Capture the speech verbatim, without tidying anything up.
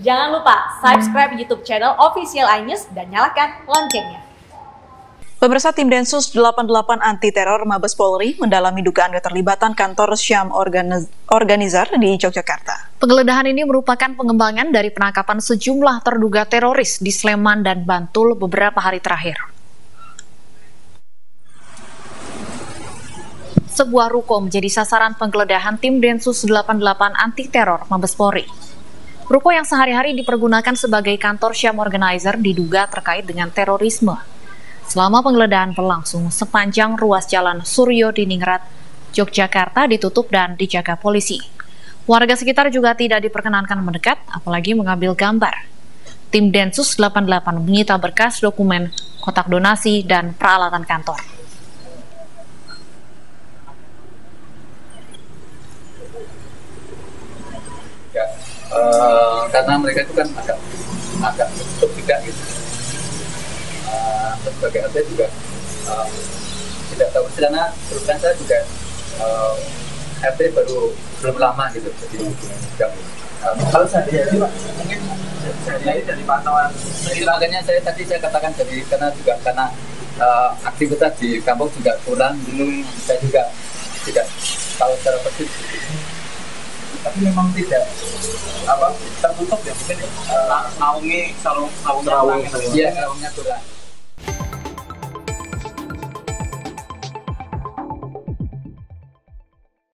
Jangan lupa subscribe YouTube channel Official iNews dan nyalakan loncengnya. Pemirsa, tim Densus delapan puluh delapan Anti Teror Mabes Polri mendalami dugaan keterlibatan kantor Syam Organiz Organizer di Yogyakarta. Penggeledahan ini merupakan pengembangan dari penangkapan sejumlah terduga teroris di Sleman dan Bantul beberapa hari terakhir. Sebuah ruko menjadi sasaran penggeledahan tim Densus delapan puluh delapan Anti Teror Mabes Polri. Ruko yang sehari-hari dipergunakan sebagai kantor Syam Organizer diduga terkait dengan terorisme. Selama penggeledahan berlangsung, sepanjang ruas jalan Suryo Diningrat, Yogyakarta ditutup dan dijaga polisi. Warga sekitar juga tidak diperkenankan mendekat, apalagi mengambil gambar. Tim Densus delapan puluh delapan menyita berkas dokumen, kotak donasi, dan peralatan kantor. Ya, uh, karena mereka itu kan agak agak tutup juga gitu. Uh, sebagai atlet juga uh, tidak tahu karena terus kan saya juga uh, R T baru belum lama gitu jadi juga. Uh, kalau sehari-hari Pak, mungkin sehari-hari dari pantauan. Jadi makanya saya tadi saya katakan jadi karena juga karena uh, aktivitas di kampung juga kurang dulu saya juga tidak tahu secara persis. Tapi memang tidak apa tertutup ya mungkin uh, naungi sarung sarungnya kurang. Iya, sarungnya kurang.